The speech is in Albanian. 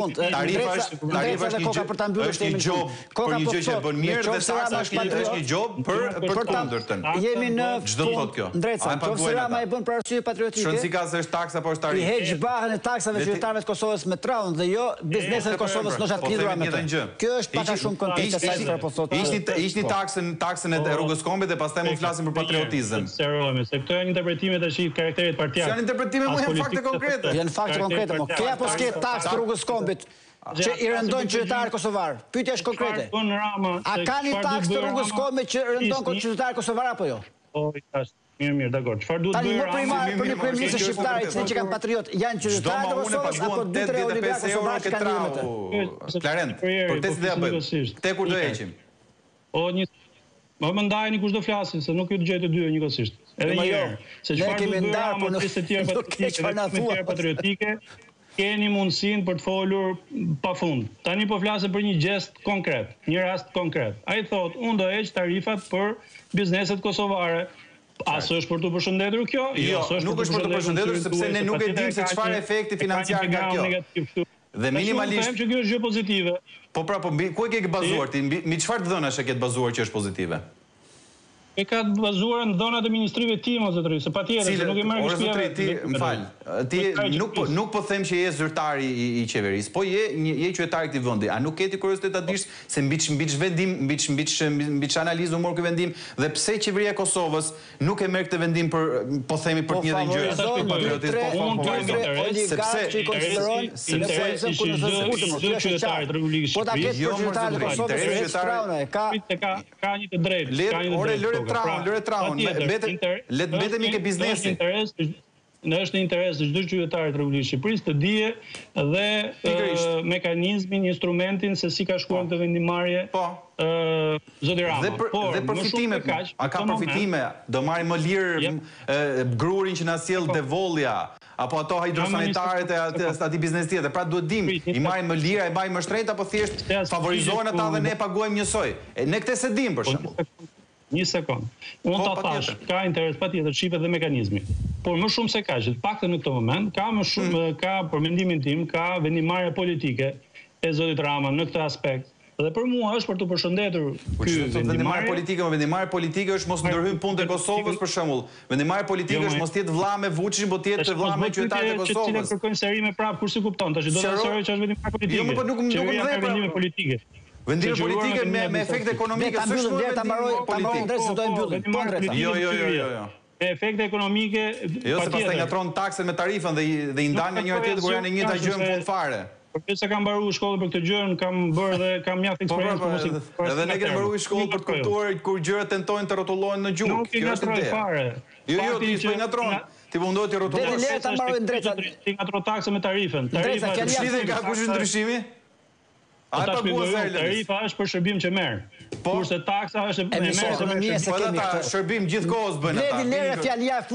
sekond. Tarifa është një job për një gjë që bën mirë dhe taksa është një job për kundërtën. Jemi në çdo thotë kjo. Ndreca, nëse Rama e bën për arsye patriotike. Shënsi ka se është taksa apo është tarifë. I heq bahën e taksave qytetarëve të Kosovës me traun dhe jo bizneset e Kosovës në shatë lidhura me të. Kjo është pak a shumë kontekst e sa po thotë. Ishni taksën e rrugës kombit dhe pastaj mund flasim për patriotizëm. Se këto janë interpretime tash të karakterit partia. Janë interpretime, më janë fakte konkrete. Janë fakte konkrete, po ke apo s'ke taksë të rrugës kombit që i rëndon qytetarë kosovar? Pyetja është konkrete. A ka një taksë të rrugës kombit që rëndon qytetarë kosovar apo jo? Mirë, dakor. Çfarë duhet bëjë? Tani më primare për një kryeministër shqiptar që kanë patriot, janë qytetarë të Kosovës apo 2-3 oligarkë kosovar që kanë lidhje me të? Klarent, për të cilë bëjmë. Te kur do heqim? Më ndajeni kush do flasin, se nuk ju dëgjoj të dy njëkohësisht. Edhe një herë. Se çfarë do bëjmë patriotike, keni mundësinë për të folur pafund. Tani po flasë për një gest konkret, një rast konkret. Ai thotë, unë do heq tarifat për bizneset kosovare. Asë është për të përshëndetur kjo? Jo, nuk është për të përshëndetur, sepse ne nuk e dim se çfarë efekti financiar nga kjo. Dhe minimalisht... Që kjo është gjë pozitive. Po pra, ku e ke bazuar ti? Mi çfarë dhënash e ke bazuar që është pozitive? E ka bazuar në dhënat e ministrive tim, o zotëri, se patjetër, se nuk e marrë shtëpiave. Ti, më fal, ti nuk po them që je zyrtari i qeverisë, po je qytetari i këtij vendi. A nuk ke ti kuriozitet ta dish se mbiç vendim, mbiç analizë u mor ky vendim dhe pse qeveria e Kosovës nuk e merr këtë vendim për, po themi, për të njëjtën gjë? Lëre traun, let betemi ke biznesi. Është në interes të çdo qytetari të Republikës së Shqipërisë të dije dhe mekanizmin, instrumentin se si ka shkuar këtë vendimarrje zoti Rama. Dhe përfitimet, a ka përfitime? Do marrim më lirë grurin që na sjell Devollja, apo ato hidrosanitaret e atij biznesi tjetër. Pra duhet dim, i marrim më lirë, i marrim më shtrenjtë apo thjesht favorizohen ata dhe ne paguajmë njësoj. Ne këtë se dim për shembull. Një sekond. Unë ta thash, ka interes patjetër shifet dhe mekanizmi. Por më shumë se kaq, të paktën në këtë moment, ka për mendimin tim, ka vendimarrje politike e zotit Rama në këtë aspekt. Dhe për mua është për të përshëndetur ky vendimarrje politike është mos ndërhyjnë punët e Kosovës për shembull. Vendimarrje politike është mos jetë vëlla me Vučićin, po të jetë vëlla me qytetarët e Kosovës. Që kërkojnë serime prapë, kush e kupton tash, do të thotë që është vendimarrje politike. Jo, po nuk më dhe vendime politike. Vendime politike me efekte ekonomike, s'është vendime politike. Jo. Me efekte ekonomike, jo, se pastaj ngatron taksen me tarifën dhe i ndan nga njëra tjetër kur janë në njëjta gjë në fund fare. Përse kam mbaruar shkollën për këtë gjë, kam bërë dhe kam mjaft eksperiencë. Edhe ne kemi mbaruar shkollën për të kuptuar kur gjërat tentojnë të rrotullohen në gjuk. Kjo është ide. Jo, ti s'po ngatron. Ti mundohet të rrotullosh. Deri le ta mbaroj Ndreca. Ti ngatron taksën me tarifën. Tarifa ka kush ndryshimi? Tarifa është për shërbim që merr. Kurse taksa është e merr shërbim gjithkohës bën ata. Lëri fjalia